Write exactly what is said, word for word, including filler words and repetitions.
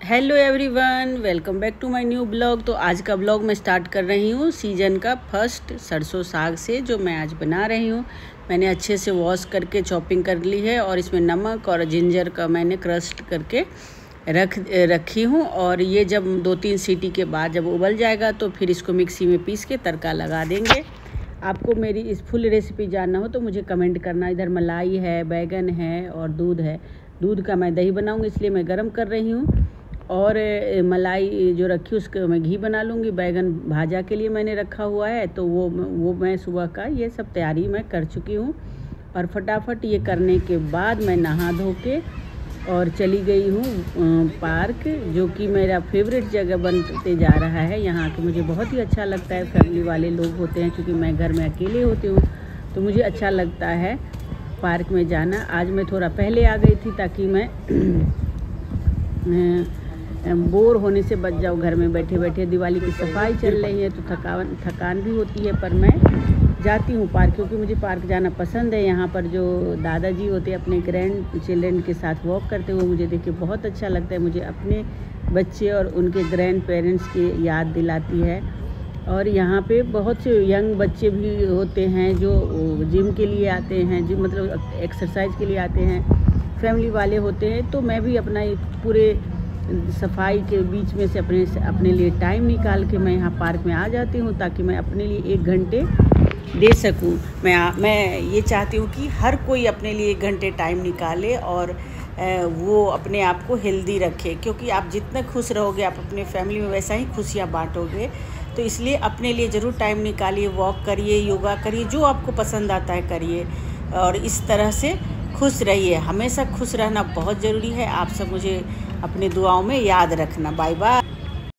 Hello everyone, welcome back to my new blog. तो आज का ब्लॉग मैं स्टार्ट कर रही हूँ सीजन का फर्स्ट सरसों साग से, जो मैं आज बना रही हूँ। मैंने अच्छे से वॉश करके चॉपिंग कर ली है और इसमें नमक और जिंजर का मैंने क्रस्ट करके रख रखी हूँ। और ये जब दो तीन सीटी के बाद जब उबल जाएगा तो फिर इसको मिक्सी में पीस के तड़का लगा देंगे। आपको मेरी इस फुल रेसिपी जानना हो तो मुझे कमेंट करना। इधर मलाई है, बैगन है और दूध है। दूध का मैं दही बनाऊँगी इसलिए मैं गरम कर रही हूँ। और मलाई जो रखी उसको मैं घी बना लूँगी। बैगन भाजा के लिए मैंने रखा हुआ है, तो वो वो मैं सुबह का ये सब तैयारी मैं कर चुकी हूँ। और फटाफट ये करने के बाद मैं नहा धो के और चली गई हूँ पार्क, जो कि मेरा फेवरेट जगह बनते जा रहा है। यहाँ के मुझे बहुत ही अच्छा लगता है। फैमिली वाले लोग होते हैं, क्योंकि मैं घर में अकेले होती हूँ तो मुझे अच्छा लगता है पार्क में जाना। आज मैं थोड़ा पहले आ गई थी ताकि मैं बोर होने से बच जाओ घर में बैठे बैठे। दिवाली की सफाई चल रही है तो थकान थकान भी होती है, पर मैं जाती हूँ पार्क, क्योंकि मुझे पार्क जाना पसंद है। यहाँ पर जो दादाजी होते हैं अपने ग्रैंड चिल्ड्रन के साथ वॉक करते हुए मुझे देख के बहुत अच्छा लगता है। मुझे अपने बच्चे और उनके ग्रैंड पेरेंट्स की याद दिलाती है। और यहाँ पे बहुत से यंग बच्चे भी होते हैं जो जिम के लिए आते हैं, जिम मतलब एक्सरसाइज के लिए आते हैं, फैमिली वाले होते हैं। तो मैं भी अपना पूरे सफाई के बीच में से अपने अपने लिए टाइम निकाल के मैं यहाँ पार्क में आ जाती हूँ, ताकि मैं अपने लिए एक घंटे दे सकूँ। मैं मैं ये चाहती हूँ कि हर कोई अपने लिए एक घंटे टाइम निकाले और वो अपने आप को हेल्दी रखे, क्योंकि आप जितना खुश रहोगे आप अपने फैमिली में वैसा ही खुशियाँ बांटोगे। तो इसलिए अपने लिए ज़रूर टाइम निकालिए, वॉक करिए, योगा करिए, जो आपको पसंद आता है करिए। और इस तरह से खुश रहिए। हमेशा खुश रहना बहुत ज़रूरी है। आप सब मुझे अपने दुआओं में याद रखना। Bye bye.